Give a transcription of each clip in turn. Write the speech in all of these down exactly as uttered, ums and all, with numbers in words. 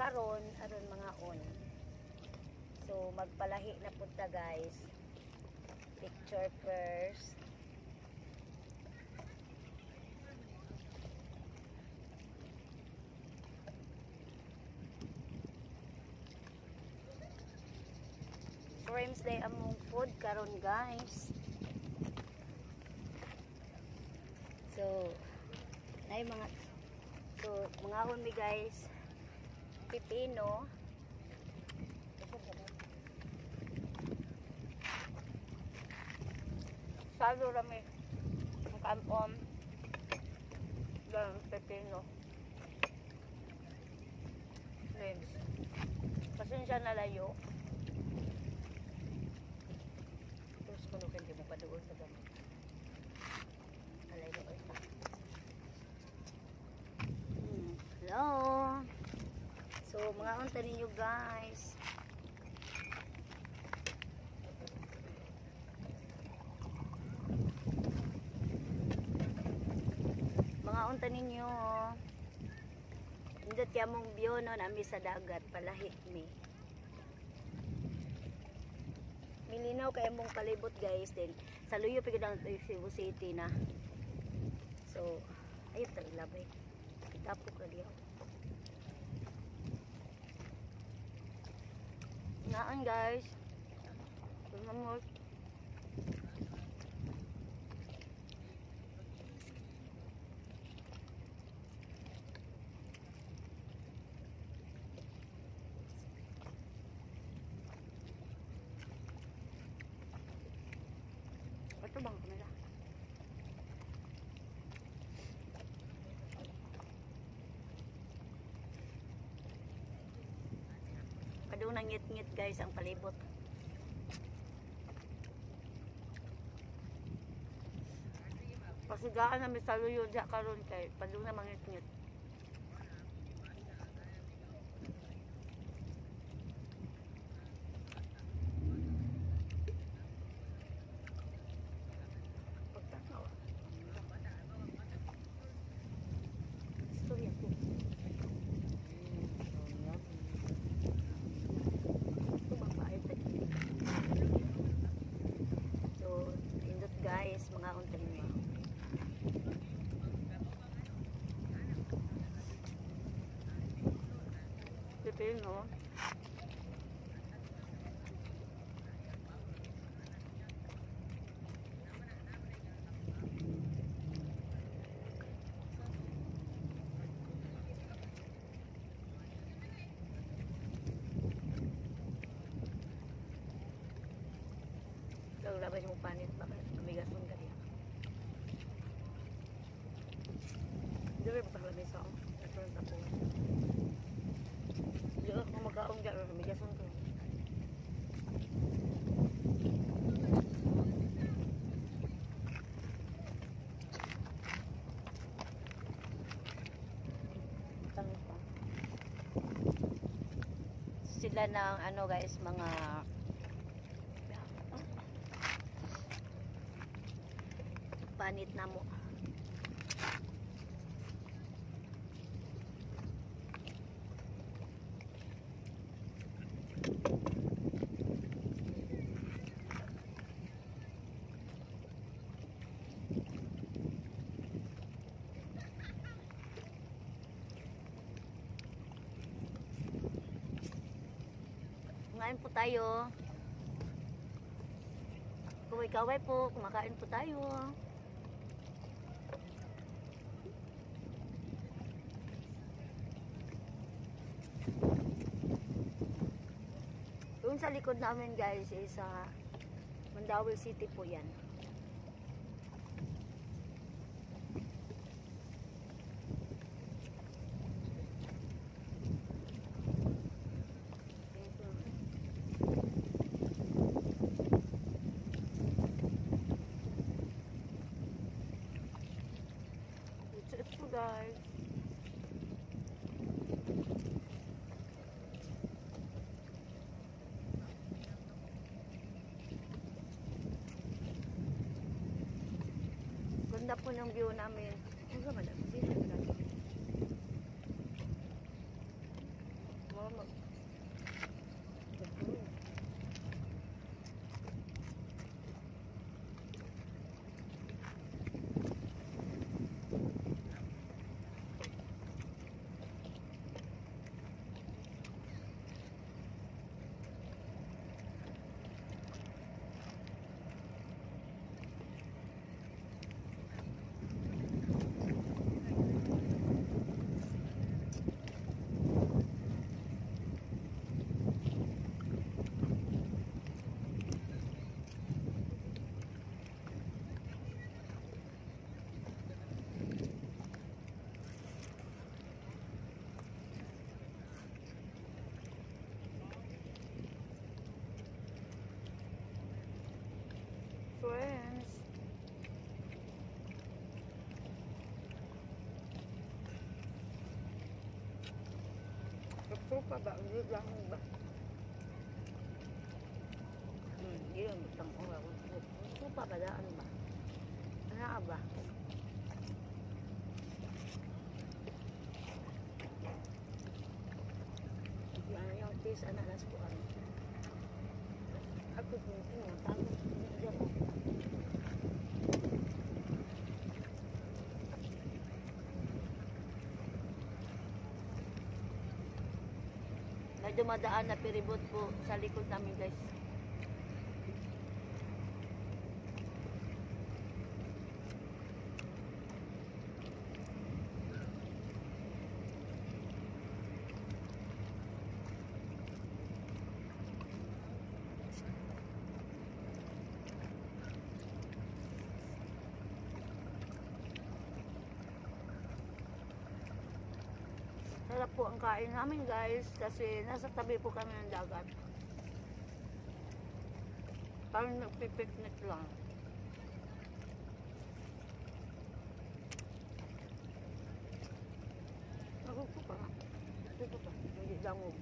karon aron mga on. So magpalahi na punta guys. Picture first. Friends day among food karon guys. So ay mga so mga on mi guys. Pipino. Salo rami ang kampon dan pepino friends pasensya na layo terus kuno kan di mo paduol sa gamit alay do ita hmm. Hello, so mga unta ninyo guys. Mga unta ninyo indot kaya mong view no nami sa dagat palahi mi milinaw kaya mong palibot guys din sa luyo pigid ang Cebu City na so ayun ta ilabay tapok ra diyo naan guys sumamot ito bang kamera? Kadung nang ngit-ngit guys ang palibot. Pasigaan namin sa luyo diya karon kay padung na mangit-ngit. Guys, mga unta ninyo. Pipino. Daw labas mo panit baka amigas mong kaya. Dili ba pala may song? Ito ang tapo. Yo, kung magkaong dyan, amigas mong kaya. Sila ng ano guys, mga panit na mo. Kumain po tayo. Kaway-kaway po, kumakain po tayo. Doon sa likod namin guys is sa uh, Mandaue City po yan. It's po guys. Ganda po ng view namin. Ano ba madami? Mo Oh, mag... Friends. Supa ba? Hindi lang ba? Hmm, hindi lang itang oras. Supa ba? Ano ba? Ano ba? Yan yung taste, ano, las po ano. Ako kung ito, tama. Hindi ako. May dumadaan na piribot po sa likod namin, guys. Sarap po ang kain namin, guys, kasi nasa tabi po kami ng dagat. Parang nagpipiknik lang. Ako po pa. Ako po pa. Hindi lang mo.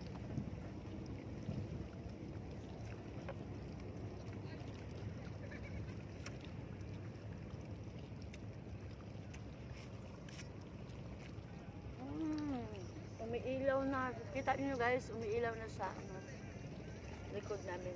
Umiilaw na. Kita niyo, guys, umiilaw na sa ano, likod namin.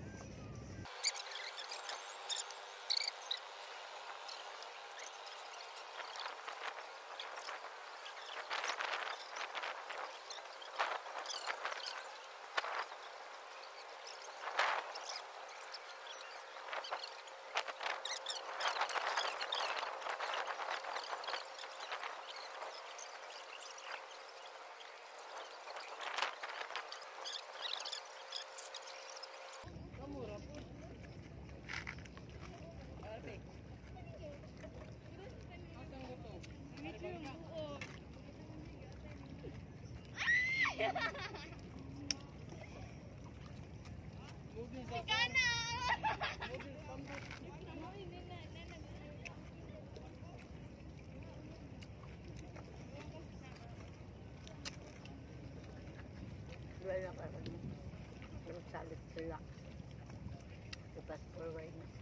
Wala ka rin. Pero salit sila. Fast forward na.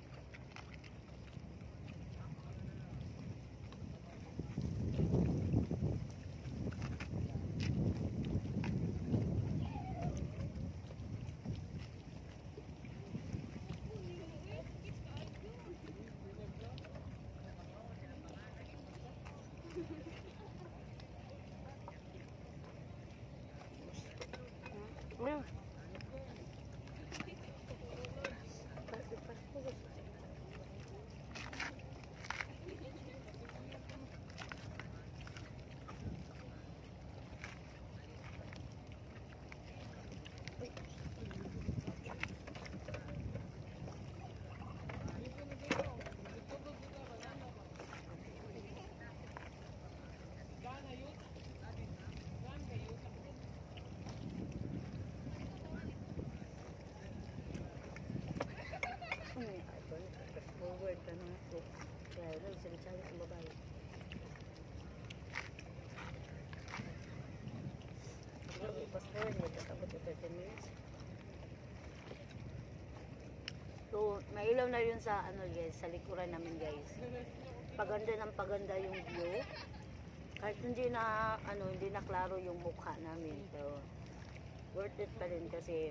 Well, forward ka na ako. Kaya lang, salit-salit ang babae. Fast forward, magkakabot ito thirty minutes. So, may ilaw na yun sa, ano guys, sa likuran namin, guys. Paganda ng paganda yung view. Kahit hindi na, ano, hindi na klaro yung mukha namin. So, worth it pa rin kasi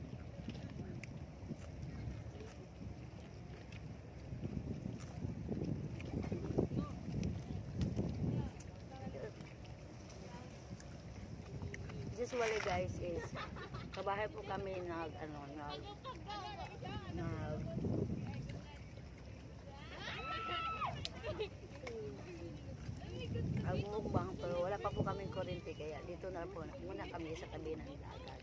usually guys is kabahay po kami nag ano nag nag agmukbang pero wala pa po kaming kuryente kaya dito na po muna kami sa tabi ng dagat.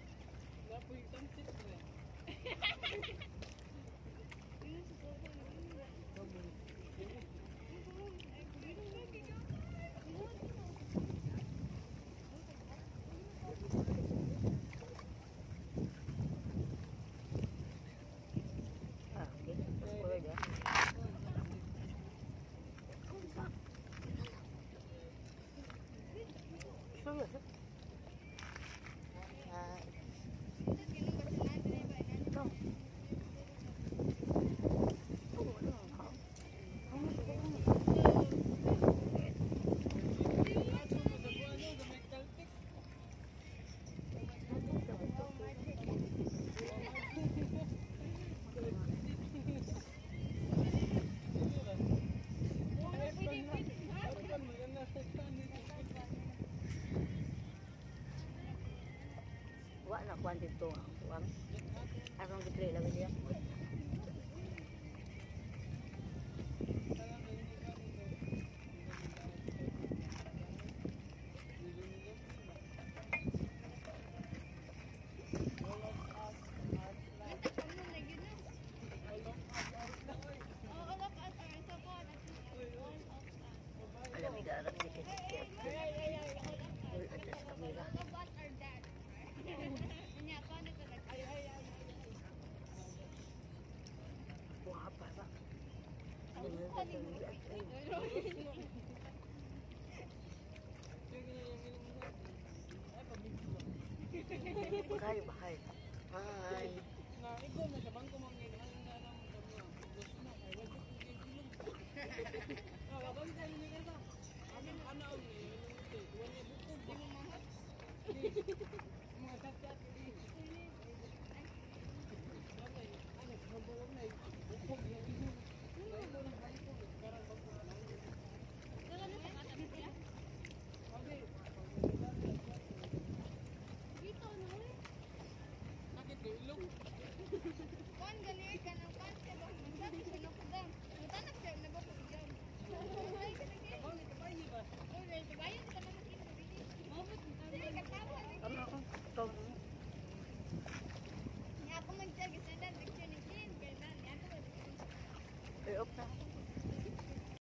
Ah, okay. That's good, yeah. Serious, eh? Ah, ito. Oh, ano, ha? Wa na kuan dito ang kuan. Arong gidre lagi dia. Alam mi garap sikit-sikit. Dul atas kamera. Wah, apa pak? Bakay, bakay. Hai. Ano ako? Ito. Eh, off na.